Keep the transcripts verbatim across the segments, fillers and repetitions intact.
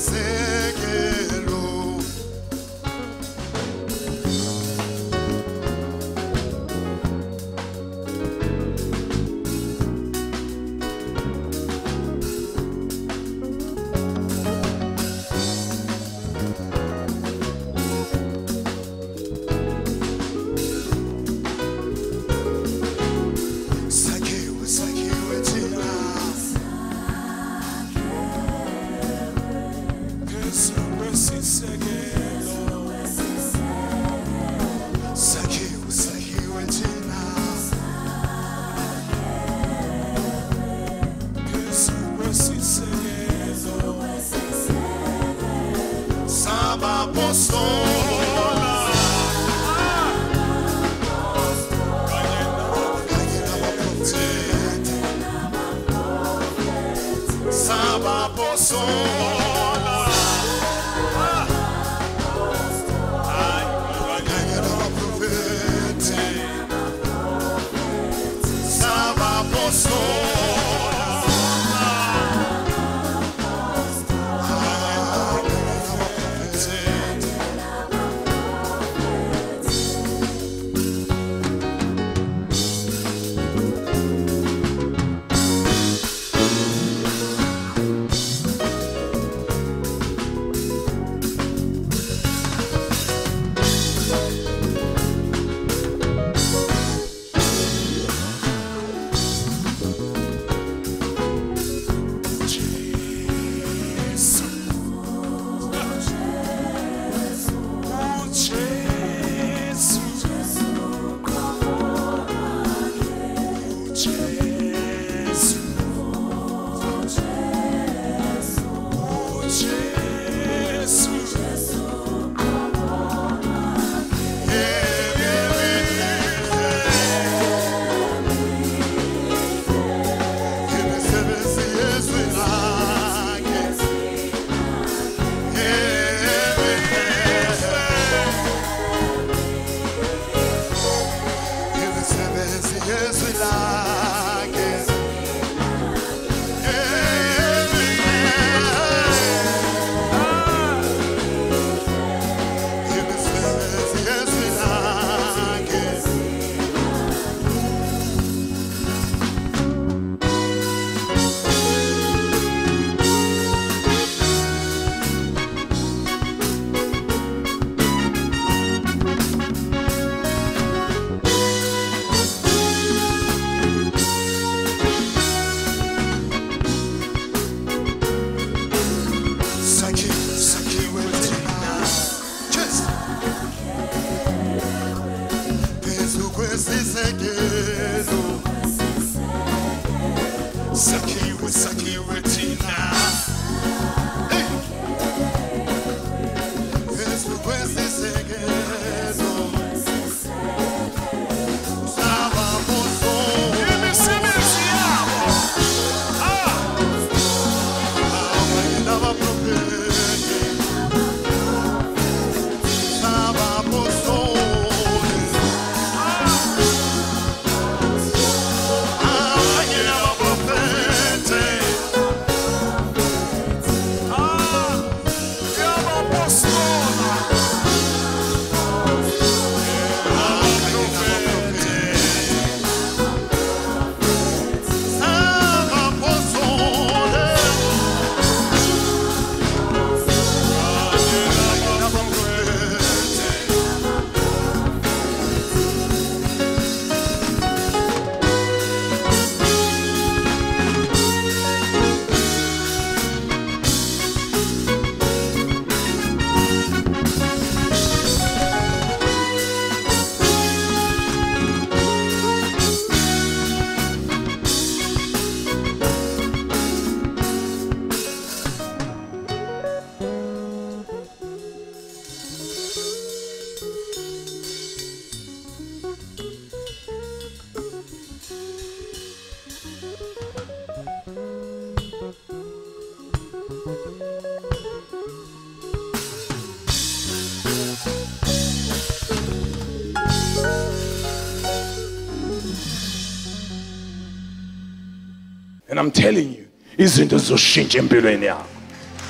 And I'm telling you, izinto zizoshintsha empilweni yakho.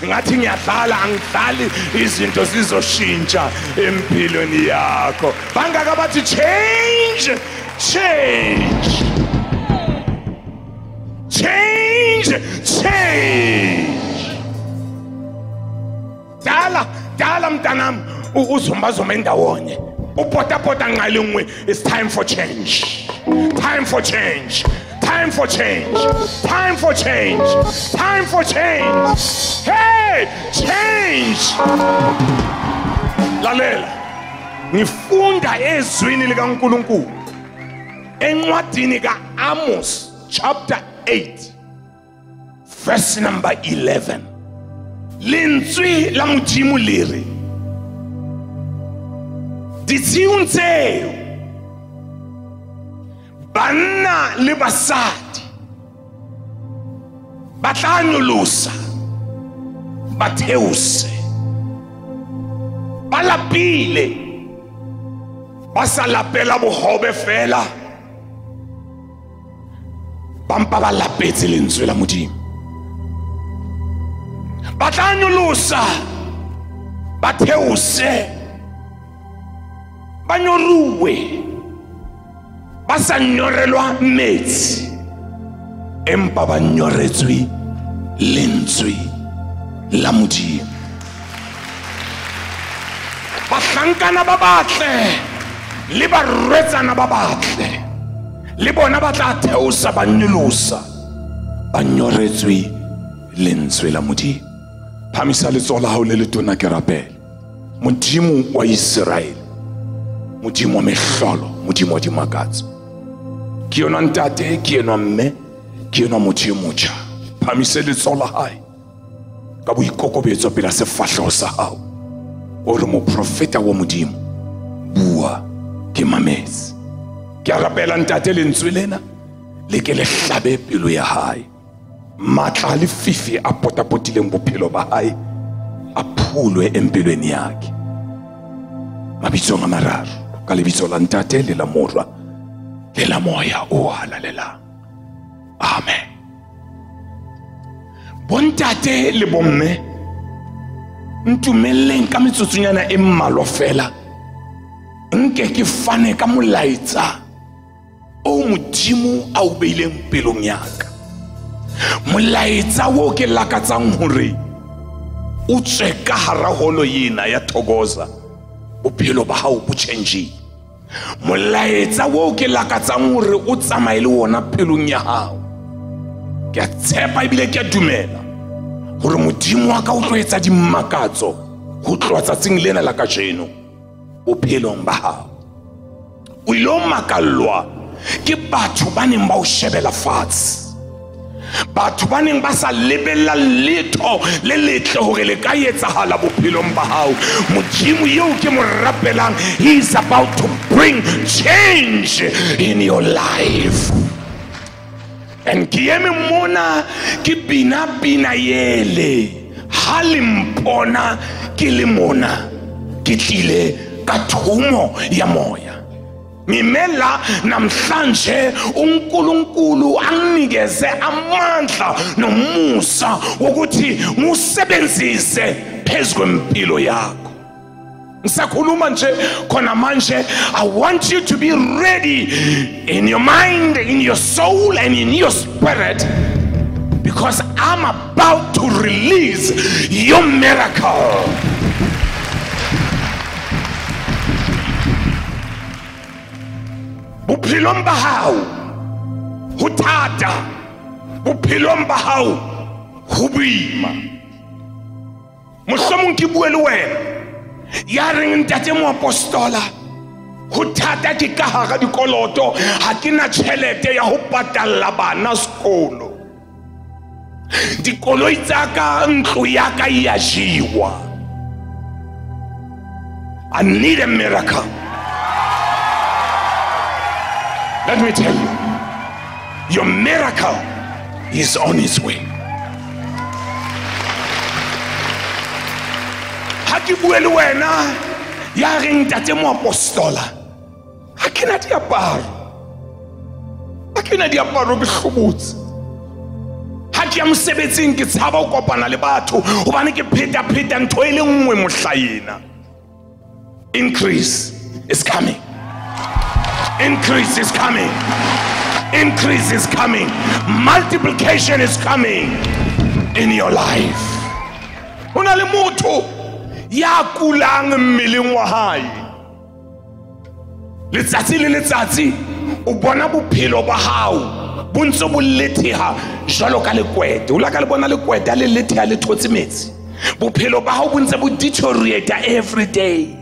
ngathi ngiyadlala angidlali izinto zizoshintsha empilweni yakho. Bangaka bathi change, change, change, change. Dala, dala mntanami uzombazoma endawonye. Upota-pota ngalungwe. It's time for change. Time for change. Time for change. Time for change. Time for change. Hey, change. Lalela. Ngifunda ezwini likaNkulunkulu. Encwadini ka-Amos chapter eight verse number eleven. Lentswe la Modimo le re, ditsiung tseo banna le basadi ba tla nyolosa ba theose ba lapile ba sa lapela bohobe fela ba mpa ba lapetse lentswe la Modimo. Ba tla nyolosa ba theose ba nyoruwe ba sa nyorelwa metsi empa ba nyoretswe lentswe la Modimo. Bahlankana ba batle le barwetsana ba batle le bona ba tla theosa ba nyolosa ba nyoretswe lentswe la Modimo. Phamisa letsoho la hao le letona ke rapele. Modimo wa Israel, Modimo wa mehlolo, Modimo wa dimakatso, ke yona ntate, ke yona mme, ke yona motho e motjha. Phamise letsoho la hae ka boikokobetso pela sefahleho sa hao o re moprofeta wa Modimo bua ke mametse. Ke a rapela ntate lentswe lena le ke le hlabe pelo ya hae. Matla le fifi a potapotileng bophelo ba hae a phulwe empilweni yakhe. Mabitso a mararo ka lebitso la ntate le la morwa le la moya o halalelang. Amen. Bontate le bomme, ntumeleng ka metsotsonyana e mmalwa fela nke ke fane ka molaetsa o Modimo a o beileng pelong yaka. Molaetsa wo ke lakatsang hore o tswe ka hara holo ena ya thokoza bophelo ba hao bo change. Molaetsa wo ke lakatsang hore o tsamaye le wona pelong ya hao. Ke a tshepa ebile ke a dumela hore Modimo wa ka o tlo etsa dimakatso ho tloha tsatsing lena la kajeno bophelong ba hao. O ilo makallwa ke batho ba neng ba o shebela fatshe, batho ba neng ba sa lebella letho le letle hore le ka etsahala bophelong ba hao. Modimo eo ke mo rapelang, he is about to bring change in your life. And ke eme mona ke bina bina yele ha le mpona ke le mona ke tlile ka thumo ya moya. Mimela namhlanje uNkulunkulu anginikeze amandla nomusa wokuthi ngusebenzise phezu kwempilo yakho. Ngisakhuluma nje khona manje, I want you to be ready in your mind, in your soul and in your spirit, because I'm about to release your miracle. Bophelong ba hao ho thata, bophelong ba hao ho boima. Mohlomong ke bue le wena ya reng ntate mo apostola ho thata ke ka hara dikoloto, ha ke na tjhelete ya ho patalla bana sekolo, dikoloi tsa ka ntlo ya ka ya jiwa. I need a miracle. Let me tell you, your miracle is on its way. Ha ke bue le wena ya reng ntate mo apostola, ha ke na diaparo, ha ke na diaparo ke hlobotse, ha ke ya mosebetsing ke tshaba ho kopana le batho hobane ke pheta pheta ntho e le nngwe mohlaena. Increase is coming. Increase is coming. Increase is coming. Multiplication is coming in your life. Hona le motho ya kulang mmeleng wa hae. Letsatsi le letsatsi o bona bophelo ba hao bo ntse bo letheha jwalo ka lekwete. O la ka le bona lekwete le letheha le thotse metsi. Bophelo ba hao bo ntse bo deteriorate every day.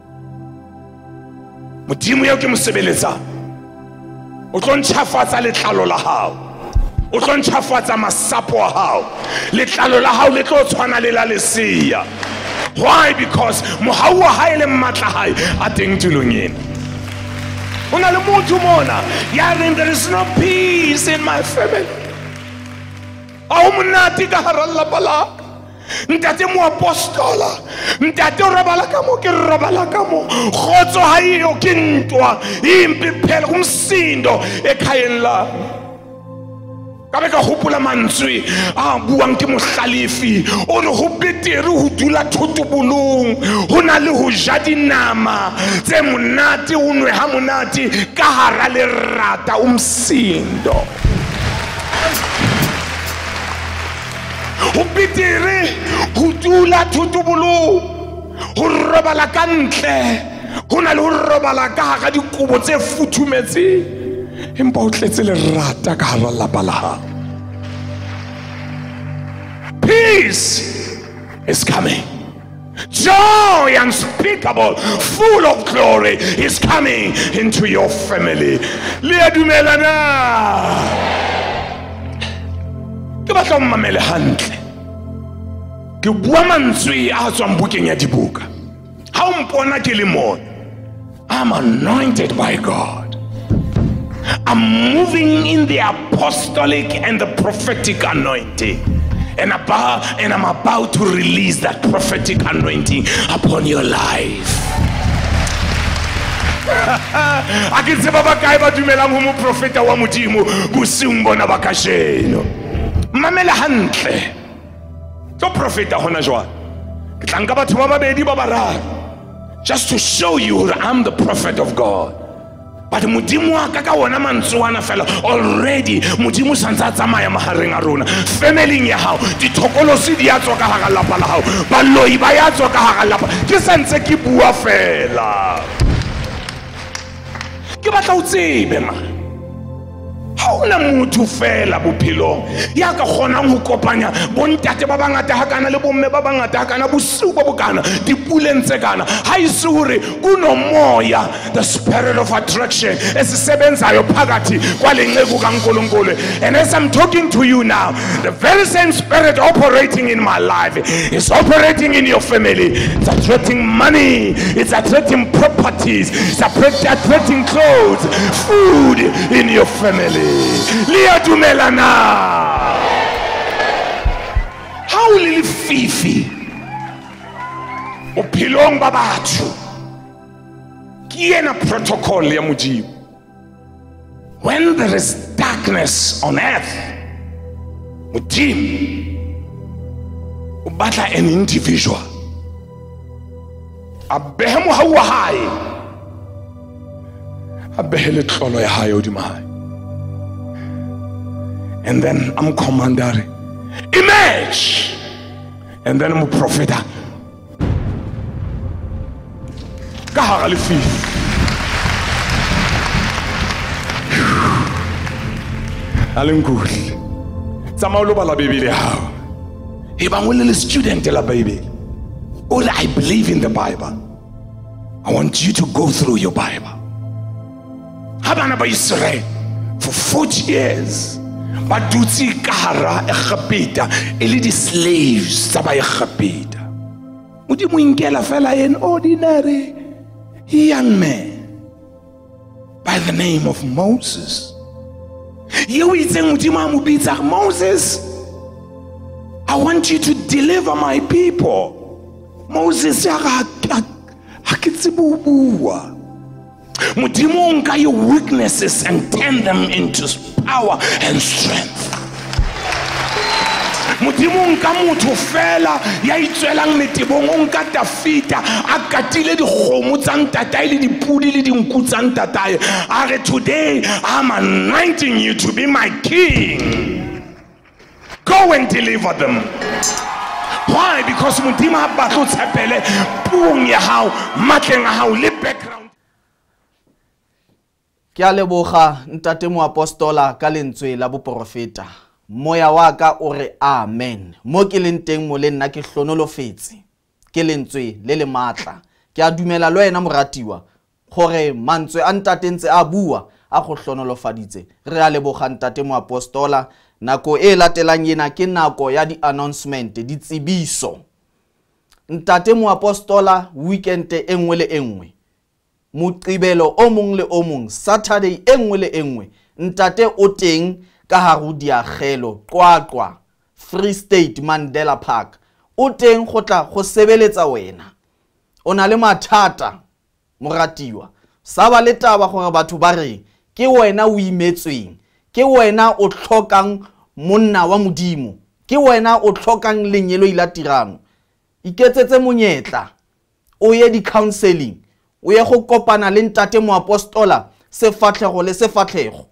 Modimo yo ke mosebeletsa o tlo ntšhafatsa letlalo la hao, o tlo ntšhafatsa masapo a hao, letlalo la hao le tlo tshwana le la lesia. Why? Because mohau wa hae le mmatla hae a teng tulong ena. Ho na le motho mona ya reng there is no peace in my family. A ho monate ka hara lelapa la ka. Ntate mo apostola, ntate o robala ka mo ke robala ka mo, kgotso ha iyo ke ntwa impi phela kumsindo ekhayeni la. Ka be ka hopola mantswe a buang ke mohlalefi o re ho betere ho dula thotobolong ho na le ho ja dinama tse monate o nwe ha monate ka hara lerata umsindo. Ho betere ho dula thotobolong ho robala ka ntle ho na le ho robala ka hara dikobo tse futhumetseng empa o tletse lerata ka hara lelapa la hao. Peace is coming. Joy unspeakable, full of glory, is coming into your family. Le a dumela na? Ke batla o mmamele hantle. Ke bua mantswe a tswang bukeng ya dibuka. Ha o mpona ke le mona, I'm anointed by God. I'm moving in the apostolic and the prophetic anointing. And, about, and I'm about to release that prophetic anointing upon your life. A ke tseba ba kae ba dumelang ho mo profeta wa Modimo bosiung bona ba kasheno. Mamela hantle. Tlo profeta hona jwale. Ke tla nka batho ba babedi ba bararo just to show you that I'm the prophet of God. But Modimo wa ka ka wona mantsoana fela already Modimo santsa tsamaya mahareng a rona. Family ya hao dithokolosi di a tswa ka hara lapa la hao, baloi ba ya tswa ka hara lapa. Ke santse ke bua fela. Ke batla o tsebe ma, ha ona motho fela bophelong ya ka kgonang ho kopanya bontate ba bangata hakana le bomme ba bangata hakana bosiu bo bokana dipuleng tse kana. Ha ise hore kuno moya, the spirit of attraction esisebenzayo phakathi kwalenceku kaNkulunkulu. And as I'm talking to you now, the very same spirit operating in my life is operating in your family. It's attracting money, it's attracting properties, it's attracting clothes, food in your family. Lia dumelana. How lili fifi bophelong ba batho ke ena protocol ya Modimo. When there is darkness on earth, Modimo o batla an individual a behe mohau wa hae, a behe letlolo ya hae hodima hae. And then I'm commander, emerge. And then I'm a prophet. Kahara le fi. Alenguli. Samaulo bala Bible how. Ibang wele student la Bible. All I believe in the Bible. I want you to go through your Bible. Habana ba Israel for forty years. But do see kahara ekhapita eli di slaves tsa ba ekhapita. Modimo inkela fela an ordinary young man by the name of Moses. You itseng Modimo a mo bitsa Moses, I want you to deliver my people. Moses ya ga ha ke tsebo bua. Modimo nka your weaknesses and turn them into power and strength. modimo o nka motho fela ya itswelang metebong, o nka Dafita a katile dikgomo tsa ntatae le dipudi le dinku tsa ntatae, a re today I'm anointing you to be my king. Go and deliver them. Why? Because modimo a batla o tshepele puong ya hao, matleng a hao le background. Ke a leboga ntate mo apostola ka lentswe la boprofeta. Moya wa ka o re amen. Mo ke leng teng mo le nna ke hlonolofetse. Ke lentswe le le matla. Ke a dumela le wena moratiwa gore mantswe a ntate ntse a bua a go hlonolofaditse. Re a leboga ntate mo apostola. Nako e latelang yena ke nako ya di announcement, di tsibiso. Ntate mo apostola weekend e nngwe le enngwe. Moqibelo o mong le o mong, Saturday e nngwe le enngwe, ntate o teng ka hare diagelo Qwaqwa Free State Mandela Park. O teng go tla go sebeletsa wena. O na le mathata moratiwa. Sa ba le taba gore batho ba re ke wena o imetsweng, ke wena o tlhokang monna wa modimo, ke wena o tlhokang lenyelo ila tirano. Iketsetse monyetla o ye di counseling, o ye go kopana le ntate mo apostola sefatlhego le sefatlhego.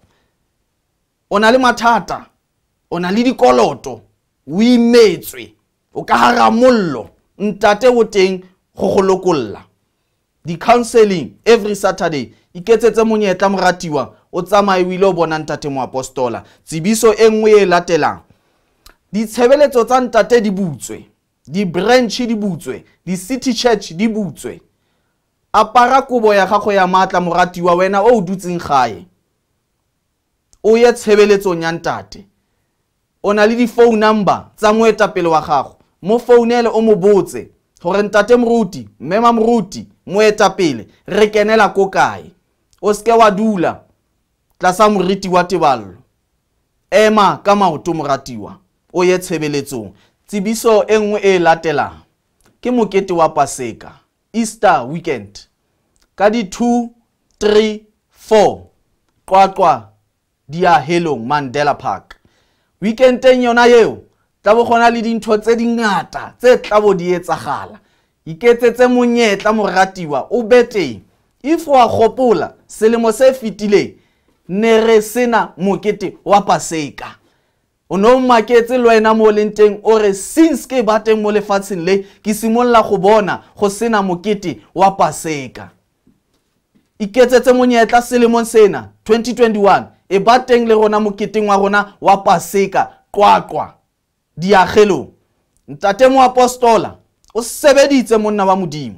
O na le mathata, o na le dikoloto, o imetswe, o ka hara mollo, ntate o teng go go lokolla. Di counseling every Saturday. Iketsetse monyetla moratiwa o tsamaye o ile o bona ntate mo apostola. Tsibiso e nngwe e latelang, ditshebeletso tsa ntate di butswe, di branch di butswe, di city church di butswe. Apara kobo ya gago ya matla moratiwa wena o dutseng gae, o ye tshebeletsong ya ntate. O na le di phone number tsa moetapele wa gago, mo founele o mo botse gore ntate moruti, mmema moruti, moetapele re kenela ko kae. O ske wa dula tlasa moriti wa teballo, ema ka maoto moratiwa o ye tshebeletsong. Tsibiso e nngwe e latelang ke mokete wa Paseka, Easter weekend, ka di two, three, four Qwaqwa diahelong Mandela Park. Weekendeng yona yeo tla bo gona le dintho tse dingata tse tla bo di etsagala. Iketsetse monyetla moratiwa o beteng. If wa gopola selemo se fitile ne re sena mokete wa Paseka, o no maketse le wena mo lenteng o re since ke bateng mo lefatsheng le ke simolla go bona go sena mokete wa Paseka. Iketsetse monyetla selemo sena twenty twenty-one e bateng le rona moketeng wa rona wa Paseka Qwaqwa diagelo. Ntate mo apostola o sebeditse monna wa modimo,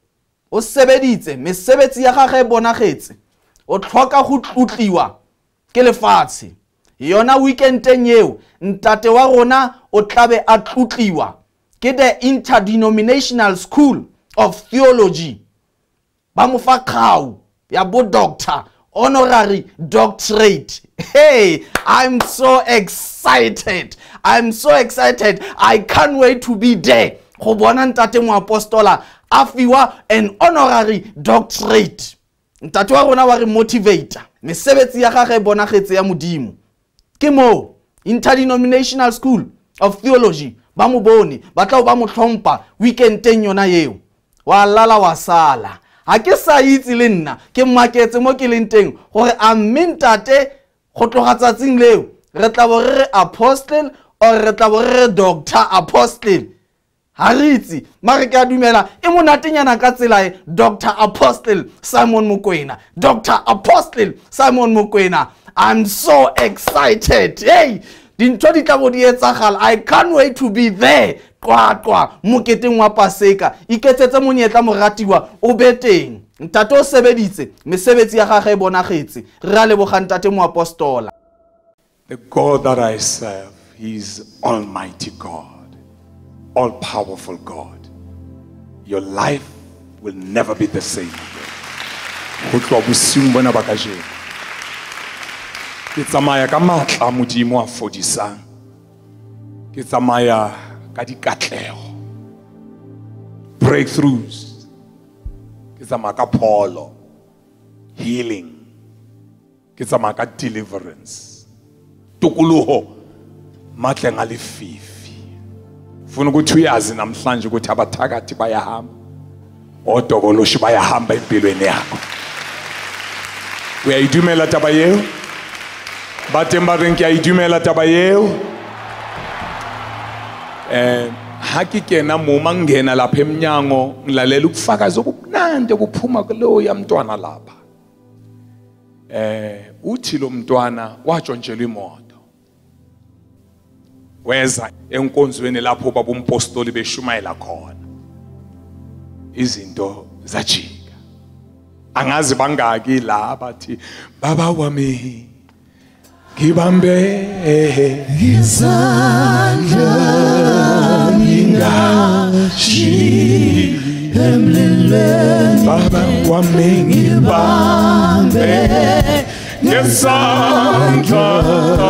o sebeditse mesebetsi ya gagwe bonagetse, o tlhoka go tlotliwa ke lefatshe. Yona weekendeng eo ntate wa rona o tlabe a tlotliwa ke the Interdenominational School of Theology. Ba mo fa kgao ya bo doctor, honorary doctorate. Hey, I'm so excited. I'm so excited. I can't wait to be there. Go bona ntate mo apostola a fiwa an honorary doctorate. Ntate wa rona wa re motivator. Mesebetsi ya gagwe bonagetse ya modimo. Ke mo Interdenominational School of Theology ba mo bone, ba tla ba mo tlhompa weekendeng yona yeo. Wa lala wa sala. Ha ke sa itse le nna ke maketse mo ke leng teng gore a mentate go tloga tsatsing leo re tla bo re apostle or re tla bo re doctor apostle. Haritsi mare ke a dumela e monatenyana ka tsela e Doctor Apostle Simon Mokoena, Doctor Apostle Simon Mokoena. I'm so excited. Hey, dintho di tla bo di etsagala. I can't wait to be there. Qwaqwa moketeng wa Paseka. Iketsetse monyetla moratiwa o beteng. Ntate o sebeditse mesebetsi ya gagwe bonagetse. Re a leboga ntate mo apostola. The God that I serve, He is Almighty God, all powerful God. Your life will never be the same again. Go tloa bosiung bona ba kajeno ke tsamaya ka matla modimo a fodisang, ke tsamaya ka dikatlego, breakthroughs, ke tsamaya ka pholo, healing, ke tsamaya ka deliverance, tokoloho matleng a lefifi. Funa ukuthi uyazi namhlanje ukuthi abathakathi bayahamba. Odoboloshi bayahamba empilweni yakho. Uyayidumela taba yeo? Batemba renki ayidumela taba yeo? Eh ha ke kena mo mangena lapha eminyango ngilalela ukufakaza okubunande kuphuma kulo yamntwana lapha. Eh uthi lo mntwana watshontshelwa imoto. Weza enkonzweni lapho baba umpostoli beshumayela khona. Izinto zajika. Angazi bangaki la bathi baba wami ngibambe izandla ngingashi emlilweni baba wami ngibambe ngesandla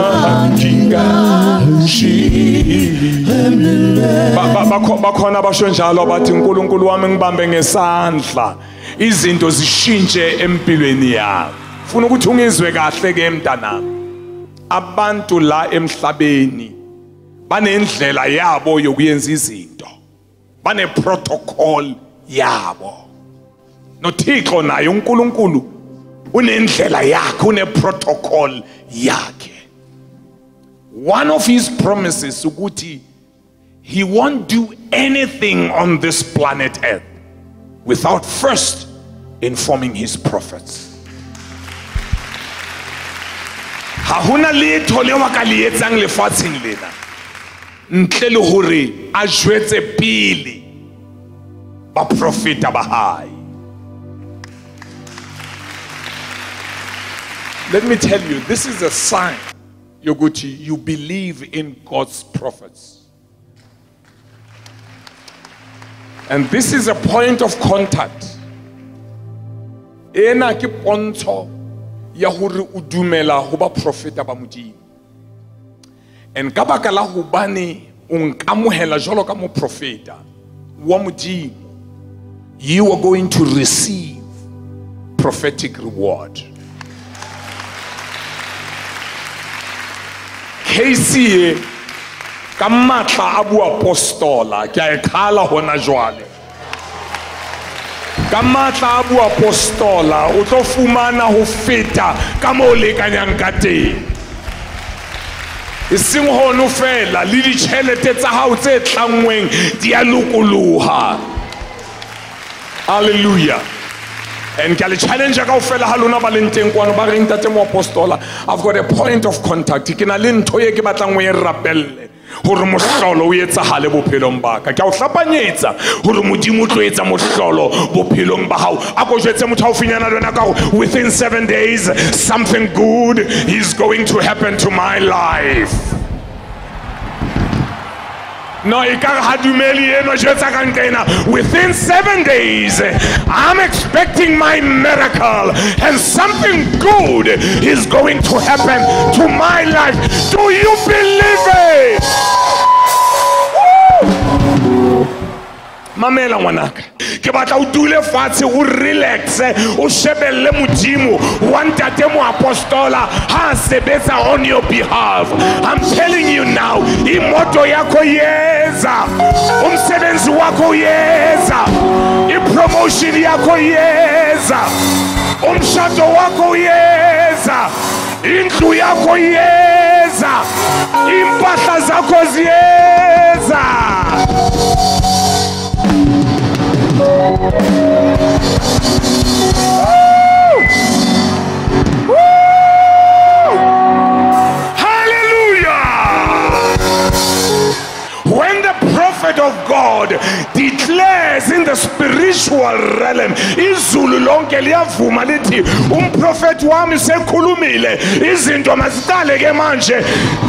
ngingashi emlilweni bakhona basho njalo bathi uNkulunkulu wami ngibambe ngesandla izinto zishintshe empilweni yakho. Ufuna ukuthi ungizwe kahle ke mntanami. Abantu la emhlabeni banendlela yabo yokuyenza izinto. Bane protocol yabo. NoThixo naye uNkulunkulu unendlela yakhe, une protocol yakhe. One of his promises ukuthi he won't do anything on this planet Earth without first informing his prophets. Hahuna letho le wa ka le etsang lefatsheng lena ntle le hore a jwetse pele ba profeta ba hae. Let me tell you, this is a sign yokuthi you believe in God's prophets. And this is a point of contact. Ena ke pontsho ya hore o dumela ho ba profeta ba Modimo. And ka baka la hobane o nkamohela jwalo ka mo profeta wa Modimo, you are going to receive prophetic reward. Casey ka matla a bu apostola ke a khala hona jwale. Ka matla a bu apostola o tlo fumana ho feta ka mo lekanyang ka teng. Iseng hono fela le ditjhelete tsa hao tse tlangweng di a lokoloha. Hallelujah. And can challenge ka ofela halona ba lenteng kwano ba reng tate mo apostola, I've got a point of contact ke na le ntho ye ke batlang o e rapelle hore mohlolo o etsahale bophelong ba ka. Ke a o hlapanyetsa hore Modimo o tlo etsa mohlolo bophelong ba hao. A go jwetse motho a o finyana lona ka within seven days something good is going to happen to my life. No, within seven days, I'm expecting my miracle, and something good is going to happen to my life. Do you believe it? Mamela ngwanaka ke batla o dule fatshe o relax o shebelle Modimo wa ntate mo apostola ha sebetsa on your behalf. I'm telling you now, imoto yakho yeza, umsebenzi wakho yeza, ipromotion yakho yeza, umshado wakho yeza, indlu yakho yeza, impahla zakho ziyeza. Woo! Woo! Hallelujah! When the prophet of God declares in the spiritual realm, izulu lonke liyavuma lithi umprofeti wami sekhulumile izinto mazidale ke manje.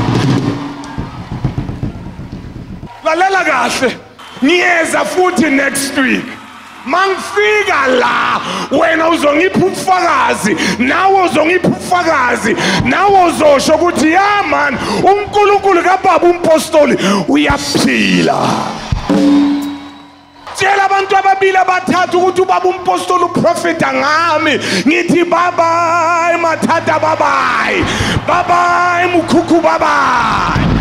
Lalela kahle. Niyeza futhi next week. Mangifika la wena uzongipha ubufakazi, nawe uzongipha ubufakazi, nawe uzosho ukuthi ya man uNkulunkulu kaBaba umpostoli uyaphila. Tshela abantu ababili abathathu ukuthi ubaba umpostoli uprofeta ngami, ngithi baba mathatha baba, baba mukhukhu baba.